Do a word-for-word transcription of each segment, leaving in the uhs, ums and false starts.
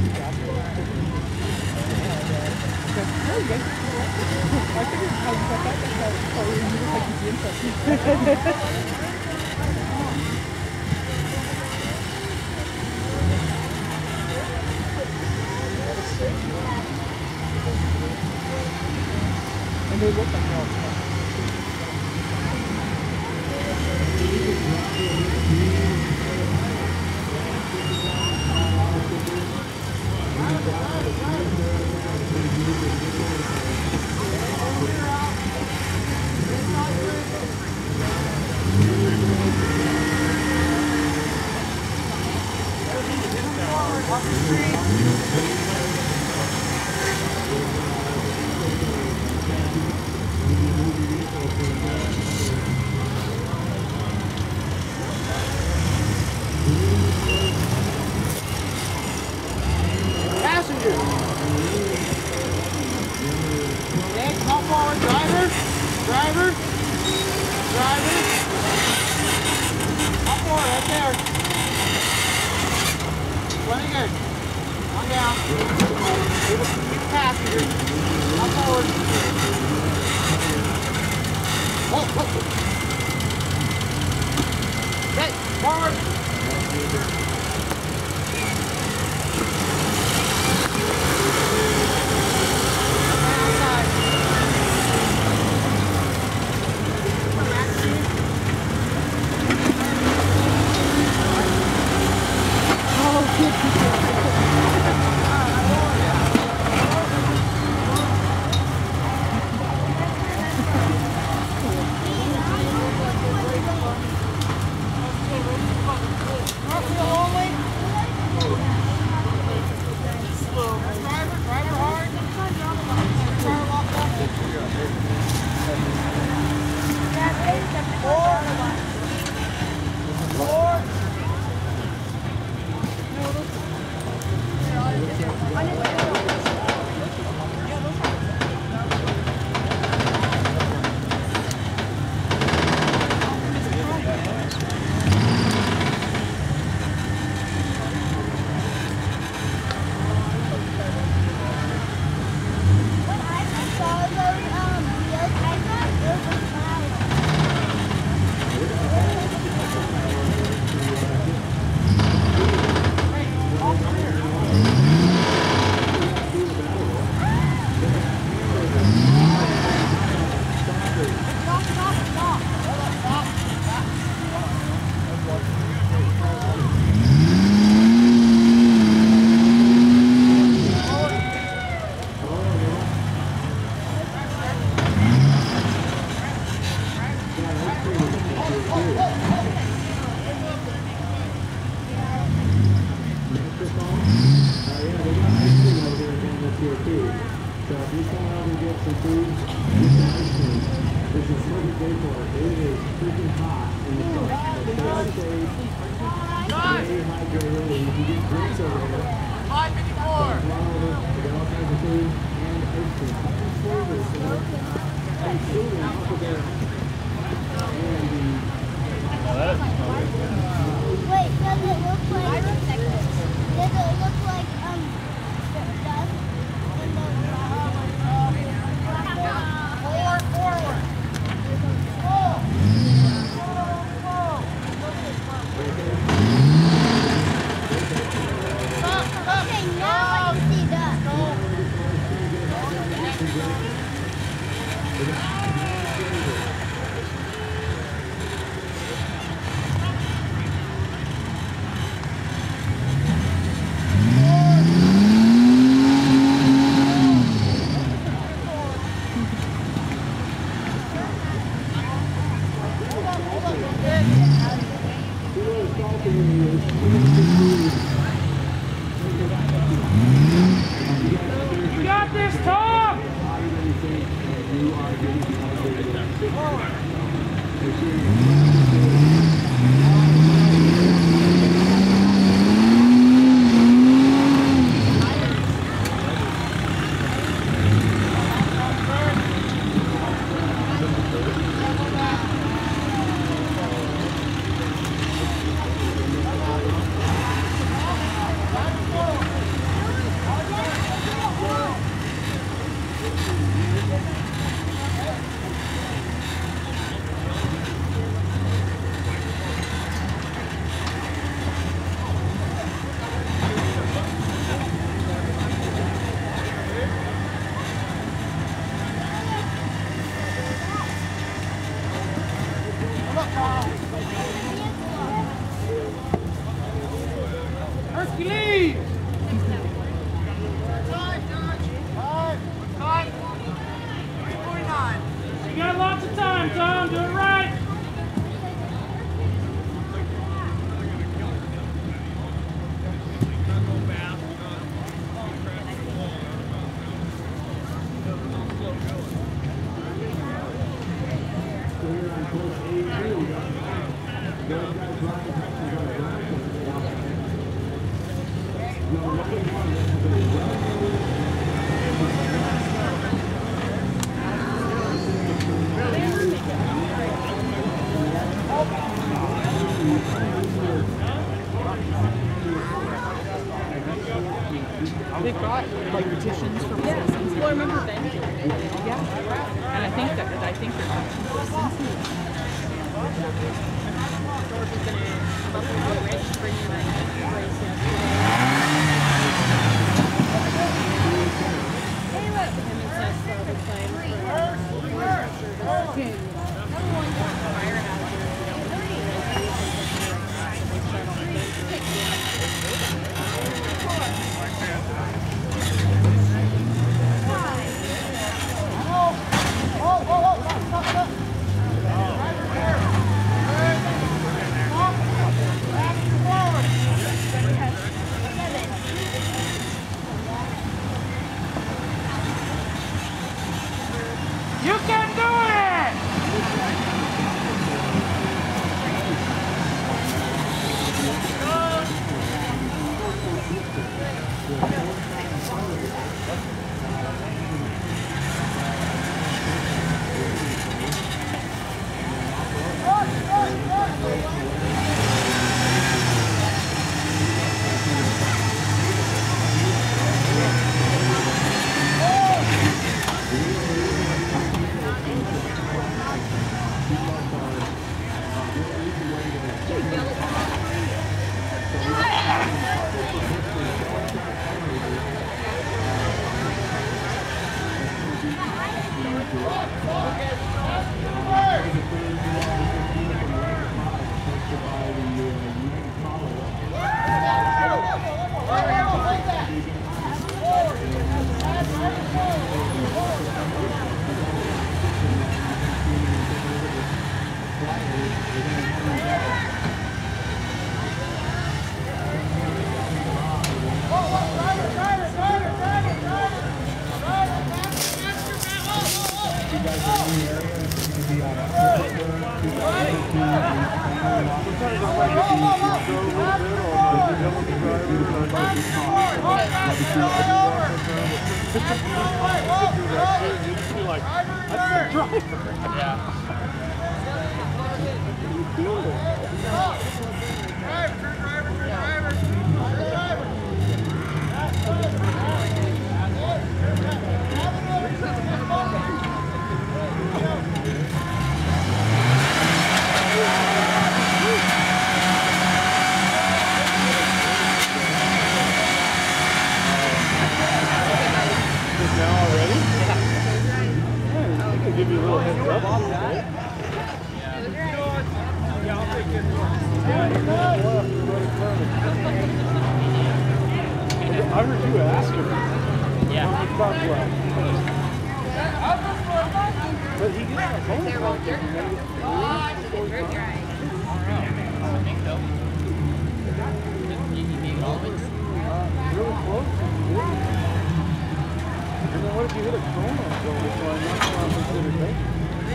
And they look like all Hercules! You got lots of time, Tom. Do it right. They've got like petitions from citizens. Well, I remember Ben. Yeah. And I think that I think they're from citizens. You can do it! I heard you ask him. Yeah. But he gets a phone They're call. all dirt. Oh, it's dirt dry. I think so. Really close. And then what if you hit a coma? So I'm not sure I'm considered bacon.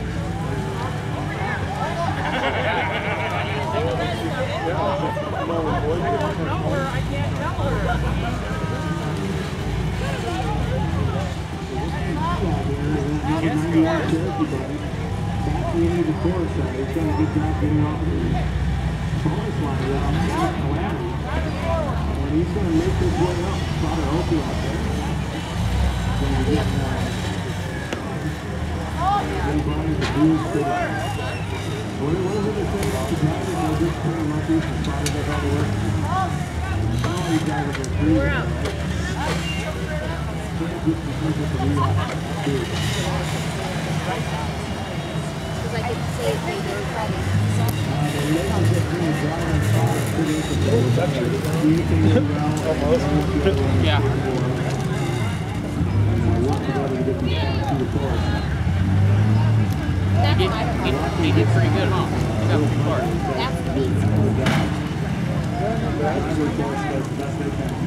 I can't tell her. The course, uh, they've done a good job getting off the bonus line around Calamity. And he's going to make his way up. Father Opie out there. Going to get everybody to do for the what is it they say about the drivers? They're just pretty lucky and Father does all the work. All these drivers are free. We're out. Because I could say they were ready. Uh, the ladies that bring the driving car, Yeah. He did, he, he did pretty good, huh? He got the part. That's the beast.